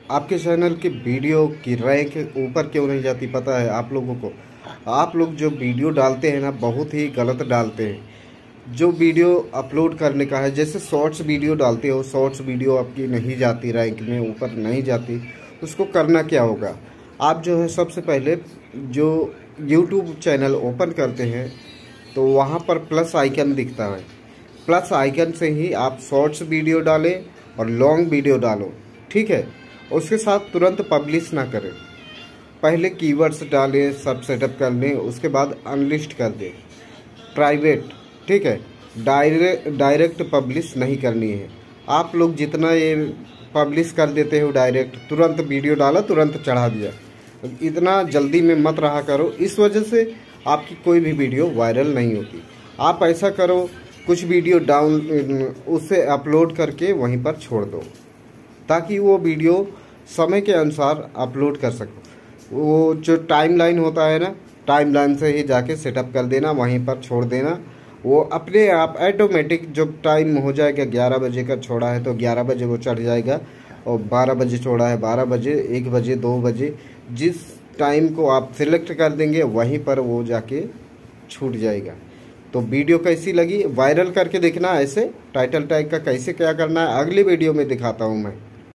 आपके चैनल की वीडियो की रैंक ऊपर क्यों नहीं जाती पता है आप लोगों को? आप लोग जो वीडियो डालते हैं ना, बहुत ही गलत डालते हैं। जो वीडियो अपलोड करने का है, जैसे शॉर्ट्स वीडियो डालते हो, शॉर्ट्स वीडियो आपकी नहीं जाती, रैंक में ऊपर नहीं जाती। उसको करना क्या होगा? आप जो है सबसे पहले जो यूट्यूब चैनल ओपन करते हैं तो वहाँ पर प्लस आइकन दिखता है। प्लस आइकन से ही आप शॉर्ट्स वीडियो डालें और लॉन्ग वीडियो डालो, ठीक है। उसके साथ तुरंत पब्लिश ना करें, पहले कीवर्ड्स डालें, सब सेटअप कर लें, उसके बाद अनलिस्ट कर दें, प्राइवेट, ठीक है। डायरेक्ट पब्लिश नहीं करनी है। आप लोग जितना ये पब्लिश कर देते हो डायरेक्ट, तुरंत वीडियो डाला तुरंत चढ़ा दिया, इतना जल्दी में मत रहा करो। इस वजह से आपकी कोई भी वीडियो वायरल नहीं होती। आप ऐसा करो, कुछ वीडियो डाउन उससे अपलोड करके वहीं पर छोड़ दो, ताकि वो वीडियो समय के अनुसार अपलोड कर सको। वो जो टाइमलाइन होता है ना, टाइमलाइन से ही जाके सेटअप कर देना, वहीं पर छोड़ देना। वो अपने आप ऑटोमेटिक जब टाइम हो जाएगा, 11 बजे का छोड़ा है तो 11 बजे वो चढ़ जाएगा, और 12 बजे छोड़ा है 12 बजे, 1 बजे, 2 बजे, जिस टाइम को आप सिलेक्ट कर देंगे वहीं पर वो जाके छूट जाएगा। तो वीडियो कैसी लगी वायरल करके देखना, ऐसे टाइटल टैग का कैसे क्या करना है अगली वीडियो में दिखाता हूँ मैं।